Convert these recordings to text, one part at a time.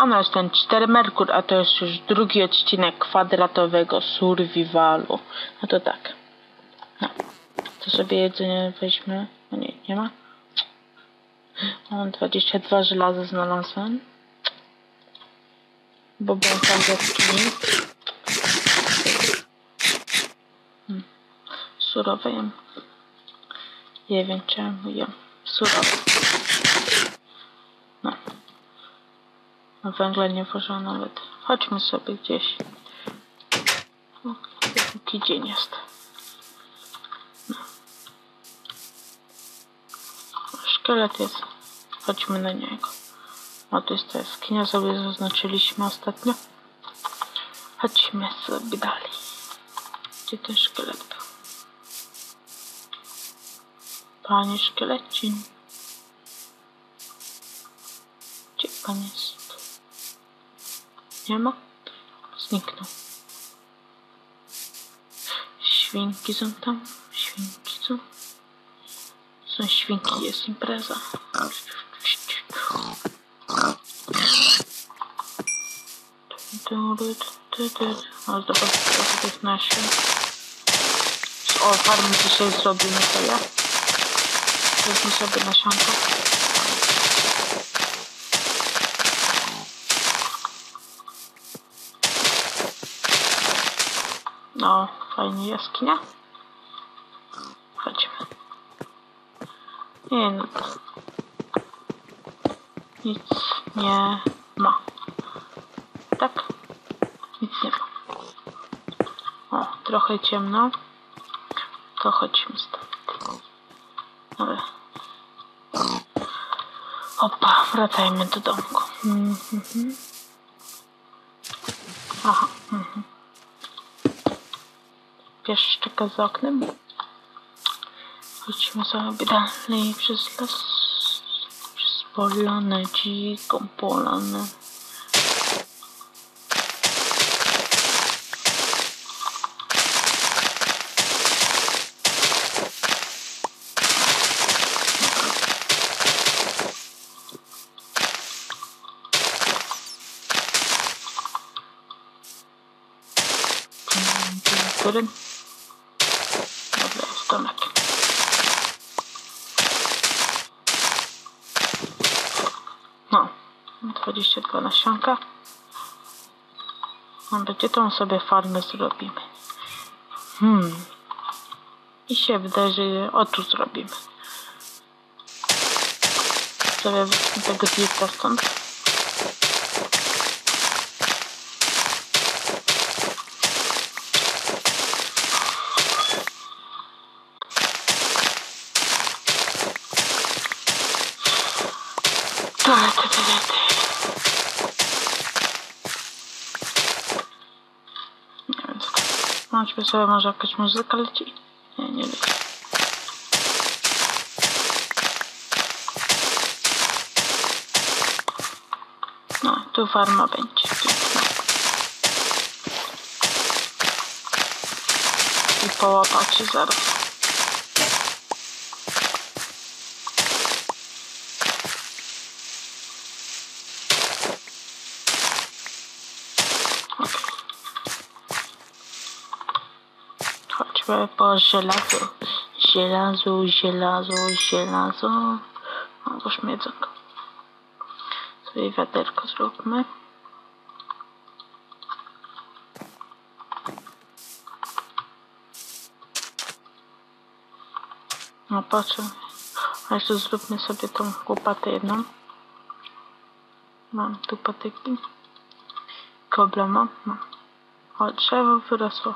Ano jest ten 4 Merkur, a to jest już drugi odcinek kwadratowego survivalu. No to tak. No. To sobie jedzenie weźmy. No nie, nie ma. Mam 22 żelaza znalazłem. Bo byłem tam w jaskini. Surowe jem. Nie wiem czemu jem. Surowe. No. No węgla nie włożę nawet. Chodźmy sobie gdzieś. O, jaki dzień jest. No. Szkielet jest. Chodźmy na niego. O, to jest ta jaskinia, sobie zaznaczyliśmy ostatnio. Chodźmy sobie dalej. Gdzie ten szkielet był? Panie szkielecin. Gdzie pan jest? Nie ma? Zniknął. Świnki są tam. Świnki są. Są świnki, jest impreza. O, zobacz, to jest nasze. O, farmy dzisiaj zrobimy sobie. Weźmy sobie nasionko. No, fajnie jaskinia. Chodźmy. Nie, no to nic nie ma. Tak? Nic nie ma. O, trochę ciemno. To chodźmy stąd. Dobra. Opa, wracajmy do domku. Aha. Pies czeka za oknem. Chodźmy sobie dalej przez las. Przez polanę, dziką polanę. Dobra, jest domek. No, 22 nasionka. Dobra, gdzie tą sobie farmę zrobimy? I się wydaje, że o tu zrobimy. Sobie tego dirta stąd. Chodźmy sobie, może jakaś muzyka leci? Nie, nie leci. No, tu farma będzie piękna. I połapacie zaraz. Chodźmy po żelazo. Żelazo. O, włóżmy jedzonko. Sobie wiaderko zróbmy. No patrzę. A jeszcze zróbmy sobie tą łopatę jedną. Mam tu patyki. Kobla mam. O, drzewo wyrosło.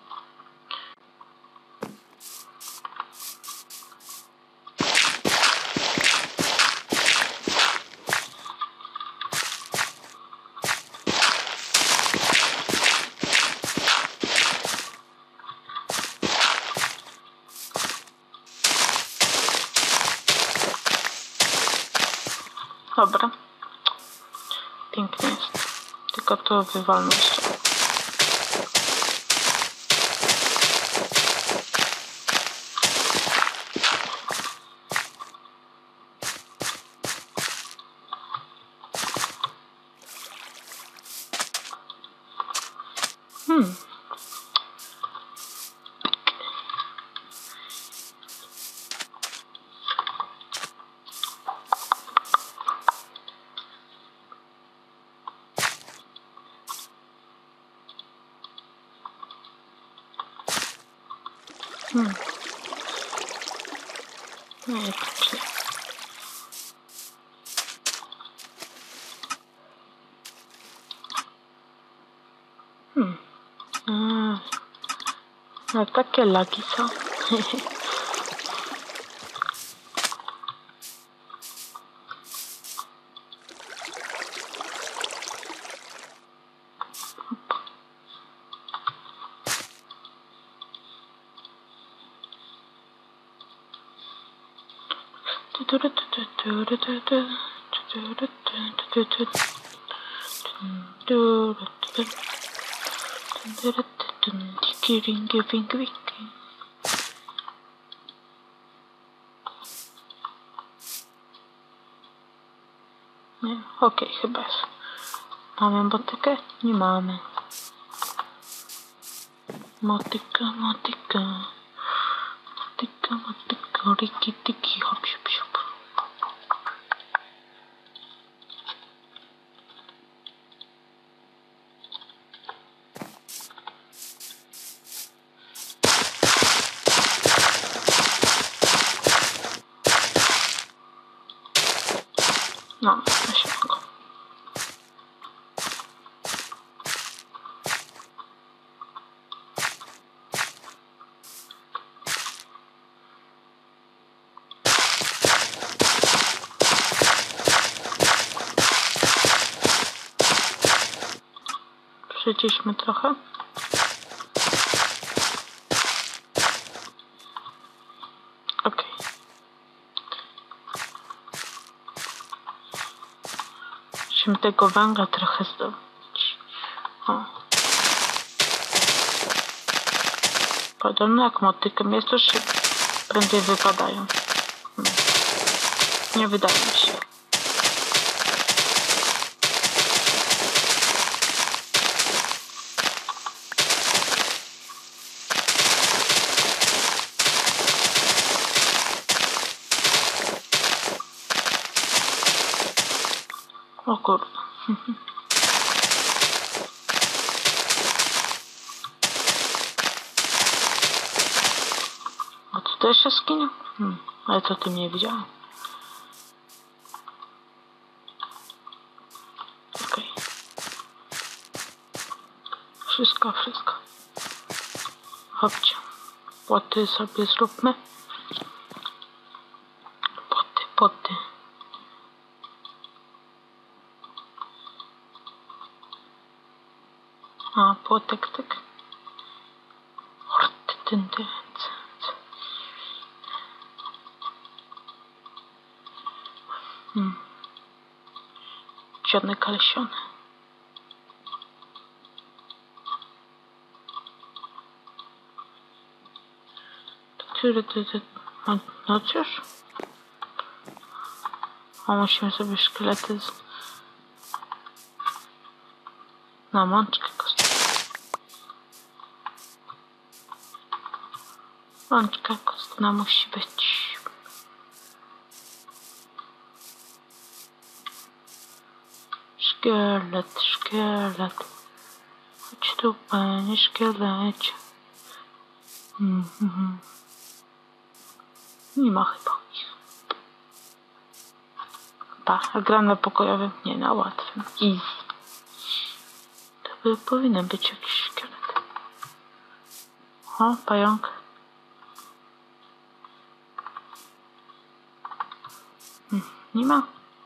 Dobra. Pięknie jest. Tylko to wywalmy jeszcze. Hmm. No i patrzę. No takie lagi są. Nie? Okej, chyba jest. Mamy motykę? Nie mamy. Motyka, motyka. Motyka, motyka, riki, tiki, hop, siup, siup. No, na środku. Przyciśmy trochę. Ok. Musimy tego węgla trochę zdobyć. O. Podobno jak motykiem jest, to się prędzej wypadają. Nie wydaje mi się. O kurde. A tu też jest skinia? Ale to tym nie widziałem. Okej. Wszystko. Chodźcie. Płoty sobie zróbmy. Płoty. A, płotek, tak. Dziony kalesiony. No cóż. A musimy sobie szkielety na mączkę kostną. Mączka kostna musi być. Szkielet. Chodź tu, panie szkielecie. Nie ma chyba ich. Tak, gram na pokojowym, nie na łatwym. Easy. To by powinien być jakiś szkielet. O, pająk. Nie ma.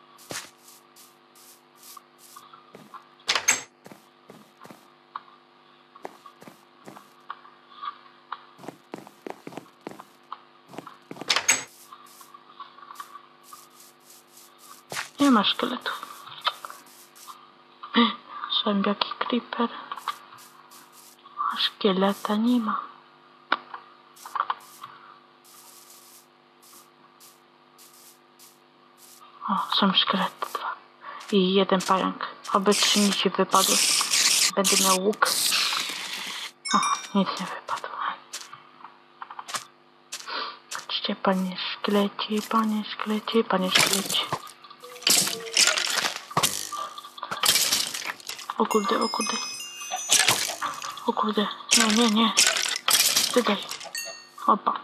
Nie ma szkieletów. Zębiaki creeper. A szkieleta nie ma. O, są szkielety 2. I 1 pająk. Oby 3 nici wypadły. Będę miał łuk. Nic nie wypadło. Chodźcie, panie szkielecie, panie szkielecie, panie szkielecie. O kurde, o kurde. O kurde, nie. Wydaj. Opa.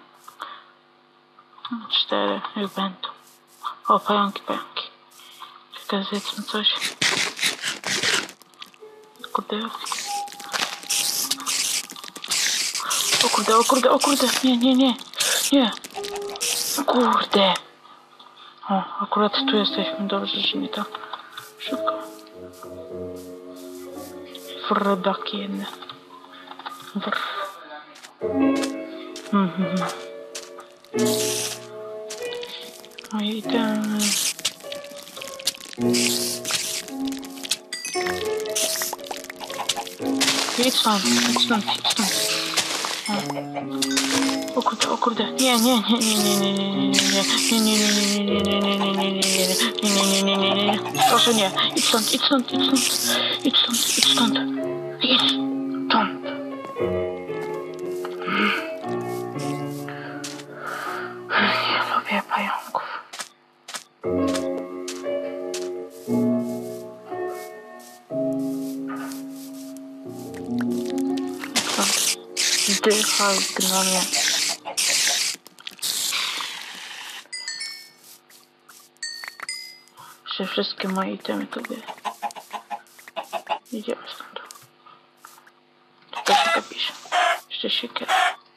4, już będą. O, pająki. Czekaj, zjedzmy coś. Kurde. O kurde. Nie. Kurde. O, akurat tu jesteśmy. Dobrze, że nie tak szybko. Wrodaki jedne. No i idziemy. Idź stąd. O kurde. Nie. Proszę nie. Idź stąd. Nie lubię pająków. Dycha gnomie. Jeszcze wszystkie moje itemy tu były. Idziemy stąd. To się to pisze. Jeszcze siekiera.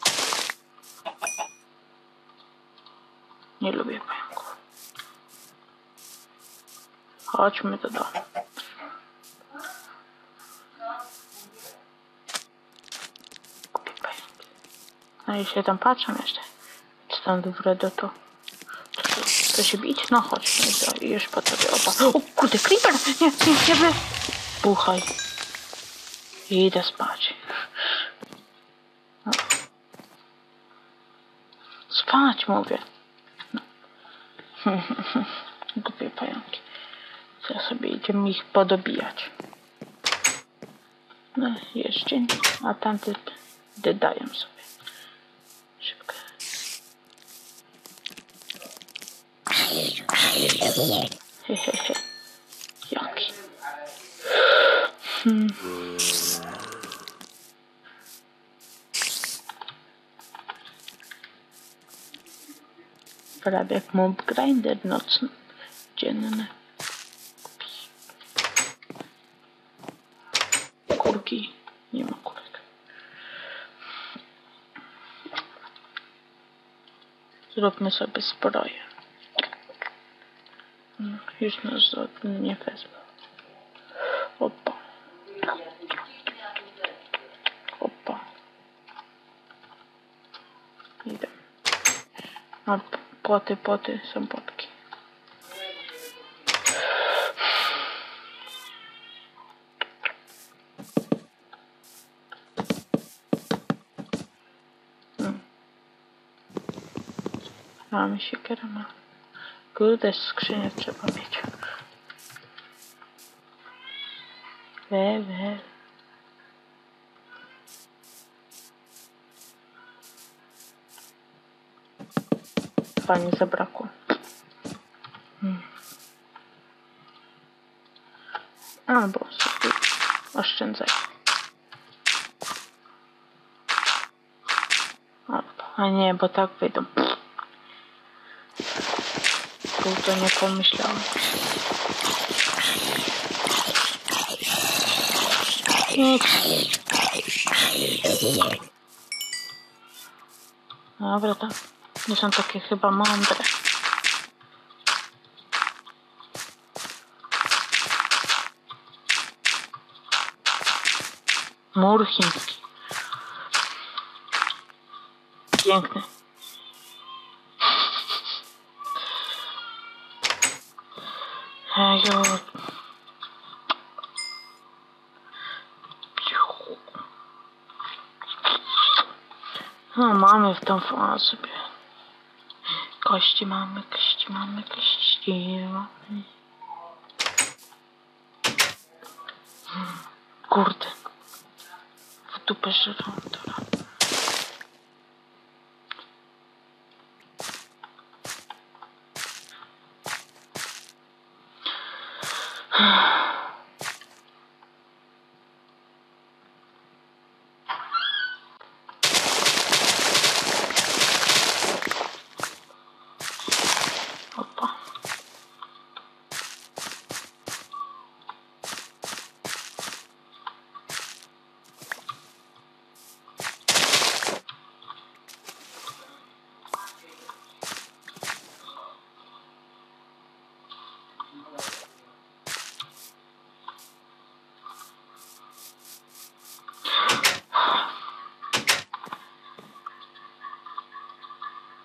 Nie lubię pająków. Chodźmy do domu. Kupię pająki. No i się tam patrzę jeszcze. Stąd wredo to się bić? No chodź. No, już po tobie. Opa. O kurde, creeper! Nie wy... Buchaj. Idę spać. No. Spać mówię. No. Głupie pająki. Teraz sobie idziemy ich podobijać. No jeszcze nie. A tamte dodają sobie. Szybko. Hehehe. Jaki. Prawie jak mob grinder nocny. Dzienny. Kurki. Nie ma kurek. Zróbmy sobie zbroję. Już nas nie wezmę. Opa. Idę. A płoty są płotki. Mamy siekierę, ma. Kurde, skrzynię trzeba mieć. Fajnie zabrakło. Albo sobie oszczędzaj. A nie, bo tak wyjdą. Kurde, nie pomyślałem. Dobra, to nie są takie chyba mądre. Mur chiński. Piękny. Ejo. No mamy w tą sobie. Kości mamy. Kurde. W dupę żyrą, dobra.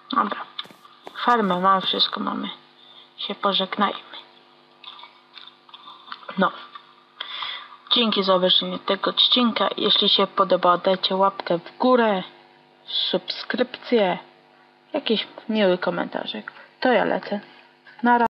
Dobra. Farmę mam, wszystko mamy. Się pożegnajmy. No. Dzięki za obejrzenie tego odcinka. Jeśli się podoba, dajcie łapkę w górę, subskrypcję, jakiś miły komentarzek. To ja lecę. Na razie.